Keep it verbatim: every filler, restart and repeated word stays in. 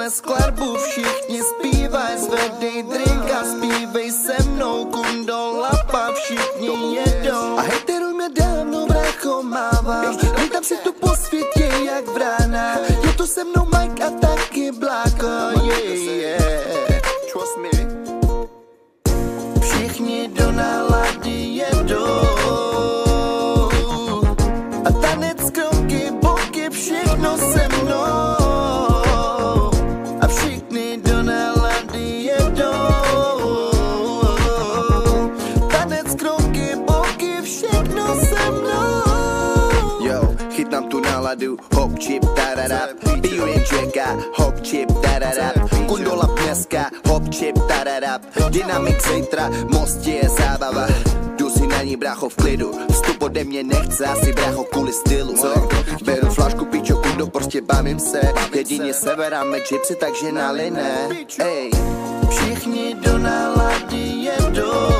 takhle skladbu, všichni zpívaj, zvedej drink a zpívej se mnou, kundo lapa, všichni jedou. A hejterů mě dávno brácho mávám, vítám si tu po světě jak vrána, je tu se mnou Mike a taky Bláko, yeah, yeah. Trust me. Všichni do nálady jedou a tanec, kroky, boky, všechno se mnou a všichni do nálady jedou. Tanec, kroky, boky, všechno se mnou. Yo, chytám tu náladu, hop, chip, tararap, piju jen Jacka, hop, chip, tararap, kundolap dneska, hop, chip, tararap, dynamik zítra, most je zábava. Jdu si na ní, brácho, v klidu, vstup ode mě nechce, asi brácho kvůli stylu, co? Beru flašku, pičo, kundo, prostě bavím se, jedině seberáme chipsy, takže nalej ne, ej. Všichni do nálady jedou